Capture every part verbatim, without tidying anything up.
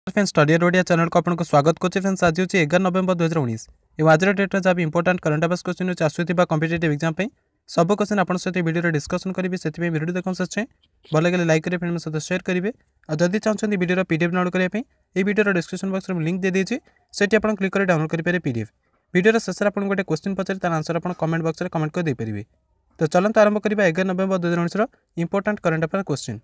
Friends study Odia channel को आपको स्वागत करछि। फ्रेंड्स आज होछि एगार नवेम्बर दो हज़ार उन्नीस एवं आज डेट जहाँ भी इंपोर्टेंट करंट अफेयर्स क्वेश्चन आसुवा कॉम्पिटिटिव एग्जाम पे सब क्वेश्चन आपन सहित वीडियो डिस्कशन करेंगे। से वीडियो देखो से भल लगे लाइक करेंगे, फ्रेंड सहित शेयर करेंगे और जदि चाहते वीडियो पीडीएफ डाउनलोड करने ये वीडियो डिस्क्रिप्शन बॉक्स में लिंक दे दीजिए, सेठी आप क्लिक कर डाउनलोड करेंगे पीडीएफ। वीडियो शेष आपको गोटे क्वेश्चन पचारे तार आंसर आप कमेंट बॉक्स में कमेंट कर देपारे। तो चलते आरंभ करवा एगार नवेम्बर दो हज़ार उन्नीस important current affair question.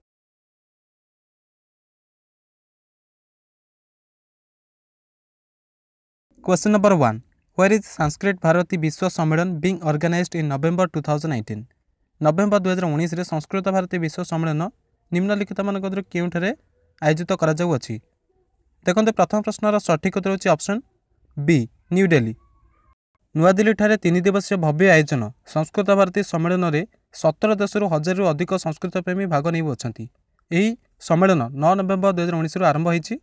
Question number one. Where is Sanskrit Bharati विश्व सम्मेलन being organized in November two thousand nineteen? नवेम्बर दो हज़ार उन्नीस रे संस्कृत भारती विश्व सम्मेलन निम्नलिखित मानक केउठारे आयोजित करा जाउ अछि। देखंते प्रथम प्रश्नर सठिक उत्तर होछि ऑप्शन बी न्यू दिल्ली। नुआ दिल्ली ठारे तीन दिवसीय भव्य आयोजन संस्कृत भारती सम्मेलन रे सत्रह देशरू हजार रु अधिक संस्कृत प्रेमी भाग नै अछंती। एही सम्मेलन नौ नवेम्बर दो हज़ार उन्नीस रु आरंभ होइछि।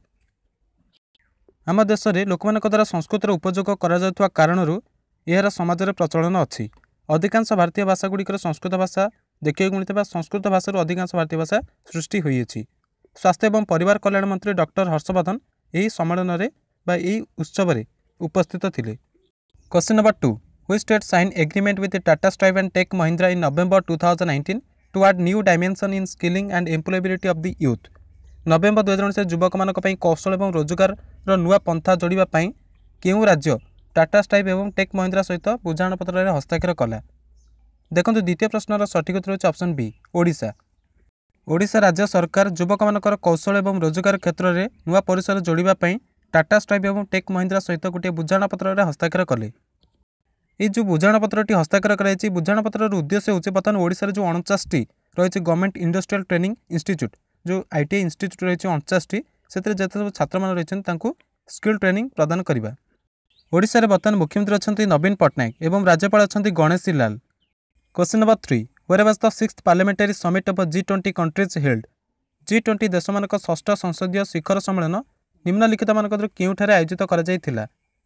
आम देश में लोक मान द्वारा संस्कृत उपयोग कर कारण यार समाज में प्रचलन अच्छी। अधिकांश भारतीय भाषागुड़िकर संस्कृत भाषा देखा मिलता संस्कृत भाषा अधिकांश भारतीय भाषा सृष्टि होती। स्वास्थ्य एवं परिवार कल्याण मंत्री डॉक्टर हर्षवर्धन यही सम्मेलन में उत्सव में उपस्थित थे। Question number two. Which state sign agreement with Tata Strive and Tech Mahindra in November two thousand nineteen to add new dimension in skilling and employability of the youth? नवेम्बर दो हज़ार उन्नीस युवक मान कौशल और रोजगार नुआ पंथा जोड़ापी क्यों राज्य टाटा स्ट्राइव एवं टेक महिंद्रा सहित बुझाण पत्र हस्ताक्षर कला? देखो द्वितीय प्रश्नर सठिक उत्तर होछि ऑप्शन बी ओडिशा। ओडिशा राज्य सरकार युवक मान कौशल और रोजगार क्षेत्र में नुआ परिसर जोड़ापी टाटा स्ट्राइव एवं टेक महिंद्रा सहित गोटे बुझाण पत्र हस्ताक्षर कले। ये जो बुझाण पत्रटी हस्ताक्षर कराई बुझाण पत्र उद्देश्य होछि बर्तमान ओडिशा जो उनचास टी रही गवर्नमेंट इंडस्ट्रियल ट्रेनिंग इंस्टीट्यूट जो आईटीआई इंस्टीट्यूट रही उनचास टी से जो छात्र मान रही स्किल ट्रेनिंग प्रदान करवा। ओडिशा रे बर्तमान मुख्यमंत्री अच्छा नवीन पट्टनायक एवं राज्यपाल अच्छा Ganeshi Lal. Question number three. Where was the sixth parliamentary summit of G twenty countries held? G twenty देश मानक षष्ठ संसदीय शिखर सम्मेलन निम्नलिखित मानक केउठारे आयोजित करा जायथिला?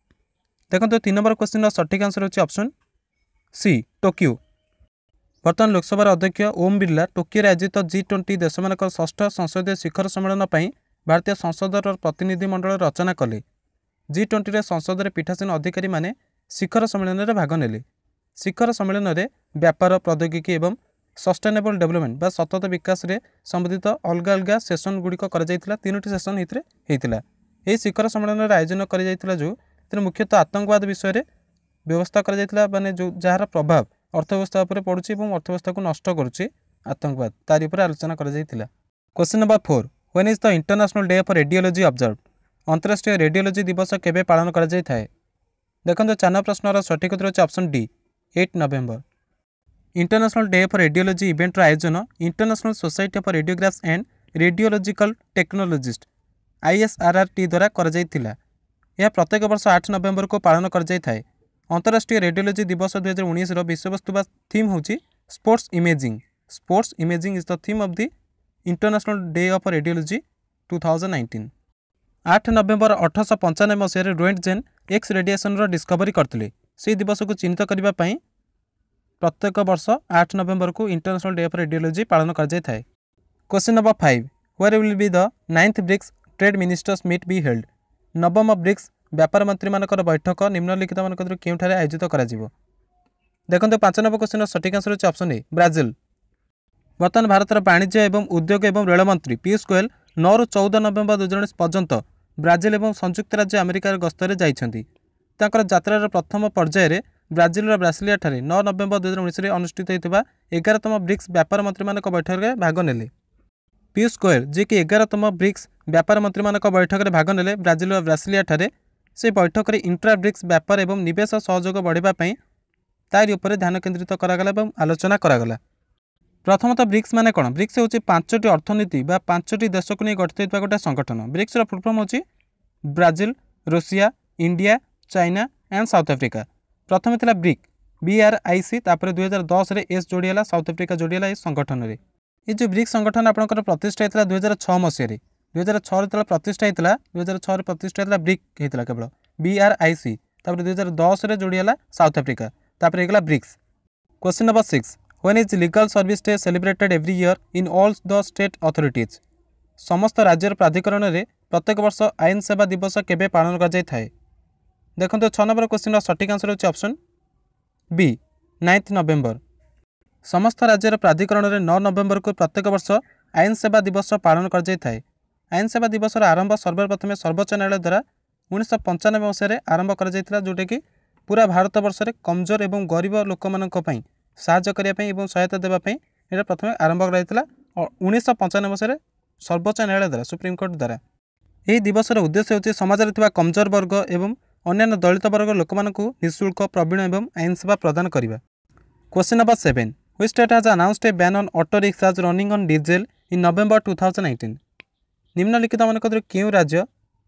देखो तीन नंबर क्वेश्चन सठिक आंसर होछि ऑप्शन सी टोकियो। बर्तमान लोकसभा अध्यक्ष ओम बिरला टोकियो आयोजित जी ट्वेंटी देश मानक षष्ठ संसदीय शिखर सम्मेलन पर भारतीय संसदर प्रतिनिधि मंडल रचना कले। जी ट्वेंटी संसद में पीठासीन अधिकारी माने शिखर सम्मेलन में भाग नेले। शिखर सम्मेलन में व्यापार प्रौद्योगिकी एवं सस्टेनेबल डेवलपमेंट बा सतत विकास रे संबंधित अलग अलग सेसन गुड़िक तीनो सेसन होता। यह शिखर सम्मेलन आयोजन कर जो मुख्यतः आतंकवाद विषय व्यवस्था कर माने जो जार प्रभाव अर्थव्यवस्था पर पड़ुछि एवं अर्थव्यवस्था को नष्ट करुछि आतंकवाद तारि पर आलोचना कर जायतिला। Question number four. When is the international day for radiology observe? अंतरराष्ट्रीय रेडियोलॉजी दिवस केबे पालन करा जाय थाए? देखो चार प्रश्नर सठिक उत्तर होछि ऑप्शन डी आठ नवेम्बर। इंटरनेशनल डे फॉर रेडियोलॉजी इवेंटर आयोजन international society for radiographs and radiological technologist ISRRT द्वारा कर जायतिला। यह प्रत्येक वर्ष आठ नवेम्बर को पालन कर जाय थाए। अंतरराष्ट्रीय रेडियोलॉजी दिवस दो हज़ार उन्नीस विषयवस्तु बा थीम होछि sports imaging. Sports imaging is the theme of the international day of radiology two thousand nineteen. आठ नवेम्बर अठरश पंचानबे मसीह रोएंटजेन एक्स रेडिएशन डिस्कवरी करते। से दिवस को चिन्हित करने प्रत्येक वर्ष आठ नवेम्बर को इंटरनेशनल डे ऑफ रेडियोलॉजी पालन कर जाय थाए। Question number five. Where will be the ninth BRICS trade ministers meet be held? नवम ब्रिक्स व्यापार मंत्री मानकर बैठक निम्नलिखित मानक केउठारे आयोजित करा जिवो? देखो पांच नंबर क्वेश्चन सठिक आंसर होछि ऑप्शन ए ब्राजिल। बर्तमान भारतर वाणिज्य एवं उद्योग एवं रेल मंत्री पीयूष गोयल नौ रु चौदह नवेम्बर दो हज़ार उन्नीस पर्यंत ब्राजिल एवं संयुक्त राज्य अमेरिकार गस्तरे जाइछन्ति। तांकर यात्रार प्रथम पर्यायर ब्राजिल ब्रासिलिया ठारे नौ नवेम्बर दो हज़ार उन्नीस अनुष्ठित होइतिबा एगारतम ब्रिक्स व्यापार मंत्री मानक बैठक में भाग नेले। पीयूष गोयल जे कि एगारतम ब्रिक्स व्यापार मंत्री मानक बैठक में भाग नेले ब्राजिल और ब्रासिलिया ठारे से बैठक में इंट्रा ब्रिक्स व्यापार एवं निवेश सहयोग बढ़ावाई तारि उपर ध्यान केन्द्रित करागला एवं आलोचना करागला। प्रथमतः ब्रिक्स माने कौन? ब्रिक्स होची पांचटी अर्थनीति बा पांचटी देश को नहीं गठित होता गोटे संगठन। ब्रिक्स फुल फॉर्म होची Brazil, Russia, India, China and South Africa. प्रथम थिला BRIC B R I C तापर दुई हजार दस रे एस जोड़ीला साउथ अफ्रीका जोड़ीला इस संगठन रे। ये जो ब्रिक्स संगठन आपनकर प्रतिष्ठा होता दुई हजार छः मसीह दुई हजार छः प्रतिष्ठा होता दुई हजार छः प्रतिष्ठा होता ब्रिक होता केवल बी आर आई सी तापर दुई हजार दस रे जोड़ीला साउथ अफ्रीका तापर होगा BRICS. Question number six. When is legal service day celebrated every year in all the state authorities? समस्त राज्यर प्राधिकरण में प्रत्येक वर्ष आईन सेवा दिवस केबे पालन कर जाए? देखो छह नंबर क्वेश्चन सठिक आंसर होची ऑप्शन बी नाइन्थ नवेम्बर। समस्त राज्यर प्राधिकरण में नौ नवेम्बर को प्रत्येक वर्ष आईन सेवा दिवस पालन कर जाए। आईन सेवा दिवस आरंभ सर्वप्रथम सर्वोच्च न्यायालय द्वारा उन्नीस पंचानबे मसीह आरंभ कर जोटा कि पूरा भारत वर्ष में कमजोर और गरीब लोक मानी साहाय्य करने और सहायता देवाई यहाँ प्रथम आरंभ कर उन्नीस पंचानबे मसीह सर्वोच्च न्यायालय द्वारा सुप्रीमकोर्ट द्वारा। यह दिवस उद्देश्य होची समाज में कमजोर वर्ग एवं अन्य दलित वर्ग लोक निःशुल्क प्रवीण एवं आईन सेवा प्रदान करने। Question number seven which state has announced a ban on auto rickshaws running on diesel in November two thousand nineteen. निम्नलिखित मानक क्यों राज्य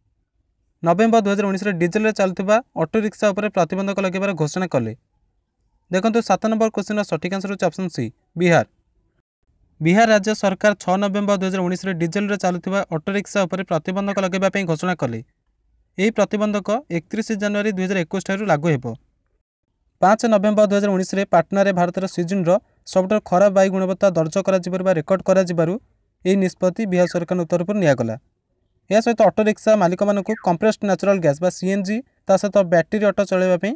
नवेम्बर दुई हजार उन्नीस डीजेल चलुवा ऑटो रिक्शा उपर प्रतिबंधक लगाइबार घोषणा कले? देखो सात नंबर क्वेश्चन सठिक आंसर होची ऑप्शन सी बिहार। बिहार राज्य सरकार छह नवेम्बर दुई हजार उन्नीस डीजेल चलुवा ऑटो रिक्शा उपर प्रतिबंधक लगाइबा घोषणा कले। यह प्रतिबंधक एकतीस जनवरी दुई हजार इक्कीस ठारू लागू हेबो। पाँच नवेम्बर दुई हजार उन्नीस पाटना भारतर सीजन सबुठ खराब वायु गुणवत्ता दर्ज कर रेकर्ड कर निष्पत्ति बिहार सरकार तरफ निगला। यह सहित ऑटो रिक्शा मालिक मानू कंप्रेस्ड नेचुरल गैस बा सीएनजी ता सहित बैटेरी ऑटो चलैवाई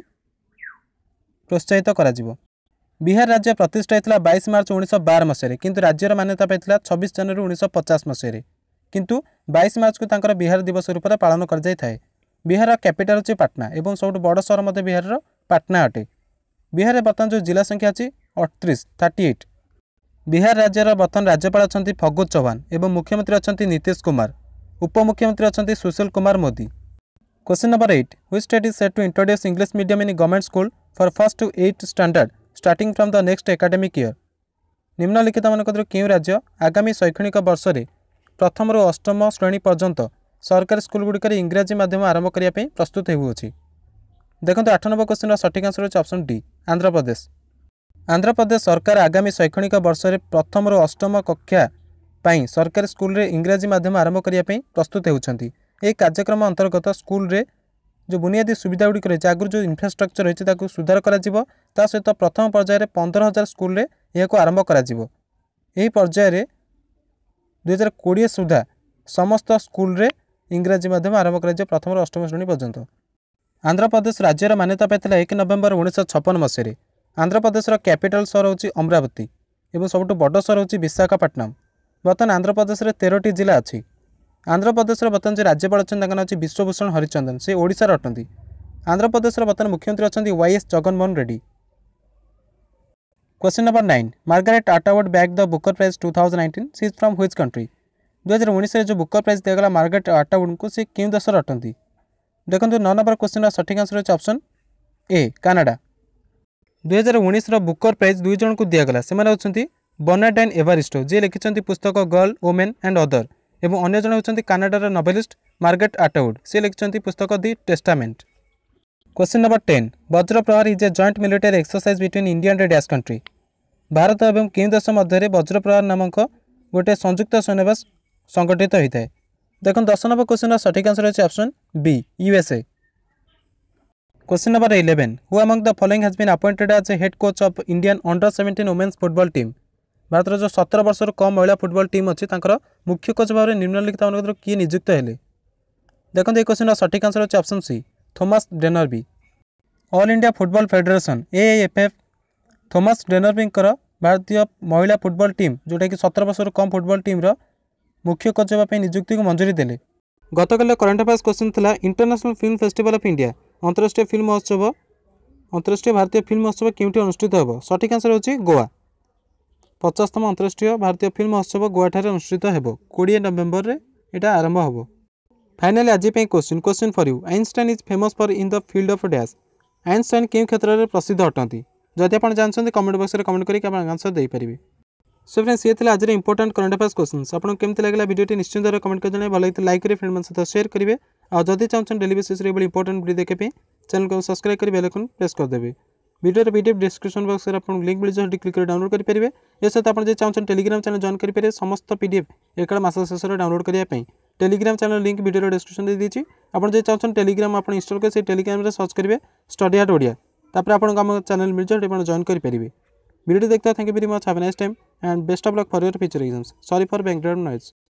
प्रोत्साहित करा। बिहार राज्य प्रतिष्ठा होता बाईस मार्च उन्नीस बार मसीह किंतु राज्यर मान्यता पाई छब्बीस जनवरी उन्नीस पचास मसीह किंतु बाईस मार्च को तांकर बिहार दिवस रूप में पालन कर जाए। बिहार कैपिटल होची पाटना एवं सब बड़ सहर मध्य बिहार पाटना अटे। बिहार में बर्तमान जो जिला संख्या अच्छी अड़तीस थर्टी एट। बिहार राज्यर बर्तमान राज्यपाल अच्छा फगु चौहान एवं मुख्यमंत्री अच्छा नीतीश कुमार, उपमुख्यमंत्री अच्छा Sushil Kumar Modi. Question number eight which state is set to introduce English medium in government school for first to eight standard starting from the next academic year. निम्नलिखित मानक क्यों राज्य आगामी शैक्षणिक वर्ष में प्रथम रु अष्टम श्रेणी पर्यंत सरकारी स्कूल गुड़िक इंग्राजी माध्यम आरंभ करने प्रस्तुत होउछि? देखो आठ नंबर क्वेश्चन सठिक आंसर होची ऑप्शन डी आंध्र प्रदेश। आंध्र प्रदेश सरकार आगामी शैक्षणिक वर्ष में प्रथम रु अष्टम कक्षा पाई सरकारी स्कूल रे इंग्राजी माध्यम आरंभ करने प्रस्तुत होउछंती। यह कार्यक्रम अंतर्गत स्कूल रे जो बुनियादी सुविधा गुड़िक रही आगुरी जो इन्फ्रास्ट्रक्चर रही सुधार कर सहित प्रथम पर्यायर पंद्रह हजार स्कूल रे यह आरंभ कर पर्यायर दुई हजार कोड़े सुधा समस्त स्कूल रे इंग्राजी माध्यम आरंभ कर प्रथम अष्टम श्रेणी पर्यंत। आंध्र प्रदेश राज्यर मान्यता पाई एक नवेम्बर उन्नीस छप्पन मसीह। आंध्र प्रदेश कैपिटल सहर होची अमरावती एवं सबुठ बड़ सहर होची विशाखापट्टनम। बर्तमान आंध्र प्रदेश में तेरह जिला अच्छी। आंध्र प्रदेश बर्तमान जो राज्यपाल अच्छा विश्वभूषण हरिचंदन से ओडिशार अटंती। आंध्र प्रदेश बर्तमान मुख्यमंत्री अच्छा Y S Jaganmohan Reddy. Question number nine Margaret Atwood bag the Booker prize two thousand nineteen she is from which country. दुई हजार उन्नीस जो बुकर प्राइज दिगला मार्गारेट अटवुड को सी क्यों देशर अटंती? देखो नौ नंबर क्वेश्चन सठिक आंसर होची ऑप्शन ए कनाडा। दुई हजार उन्नीस बुकर प्राइज दुई जन को दिगला से होती बर्नार्डाइन एवरिस्टो जी लिखिं पुस्तक गर्ल वोमेन एंड अदर एवं अन्य जन होती कनाडार नोवेलिस्ट मार्गारेट अटवुड से लिखिं पुस्तक the testament. Question number ten Vajra Prahar is a joint military exercise between India and dash country. भारत और केउं देश मध्य वज्र प्रहार नामक गोटे संयुक्त सैन्यवास संगठित होता है? देखो दस नंबर क्वेश्चन सठिक आंसर होची option B USA. Question number eleven who among the following has been appointed as a head coach of Indian under seventeen women's football team. भारत जो सतर वर्ष कम महिला फुटबॉल टीम अच्छी मुख्य कोच भाव में निम्नलिखित मान किए नियुक्त हेले? देखो ये क्वेश्चन सठिक आंसर होची option C Thomas Dennerby. All India football federation AFF Thomas Dennerby भारतीय महिला फुटबॉल टीम जोटा कि सतर वर्ष कम फुटबॉल टीम रो मुख्य कोच होगा नियुक्ति को मंजूरी देले। गतकाल करंट अफेयर्स क्वेश्चन था international film festival of India अंतरराष्ट्रीय फिल्म महोत्सव अंतरराष्ट्रीय भारतीय फिल्म महोत्सव क्योंटी अनुष्ठित होब? सठिक आंसर होची गोवा। पचासतम अंतरराष्ट्रीय भारतीय फिल्म महोत्सव गोवा ठारे अनुष्ठित होब कोड़े नवेम्बर रे एटा आरंभ होब। फाइनली आज question question for you Einstein is famous for in the field of dash. Einstein केउं क्षेत्र में प्रसिद्ध अटंती? जदि आप जानते कमेंट बॉक्स में कमेंट करके आंसर दे पारे। सो फ्रेंड्स ये आज इंपोर्टेंट करंट अफेयर्स क्वेश्चंस आपको केमती लगे वीडियो निश्चित भाव कमेंट कर भल लगे लाइक करेंगे फ्रेंड सहित शेयर करेंगे और जदि चाहते डेली बेसिस इंपोर्टेंट वीडियो देखा चैनल को सब्सक्राइब कर बेल आइकन प्रेस करदेवे। वीडियो पीडीएफ डिस्क्रिप्शन बॉक्स में आपको लिंक मिल जाए क्लिक कर डाउनलोड करेंगे। ये सहित आप चाहते टेलीग्राम चैनल जॉइन करेंगे समस्त पीडीएफ एक मास शेष में डाउनलोड करने telegram channel link video description दे दीजिए। आप चाहते टेलीग्राम आप इंस्टॉल कर टेलीग्राम सर्च करेंगे स्टडी हार्ट ओडिया तापर आपको आम चैनल मिल जाए जॉइन करेंगे। वीडियो देखते thank you very much have a nice time and best of luck for your future exams. Sorry for background noise.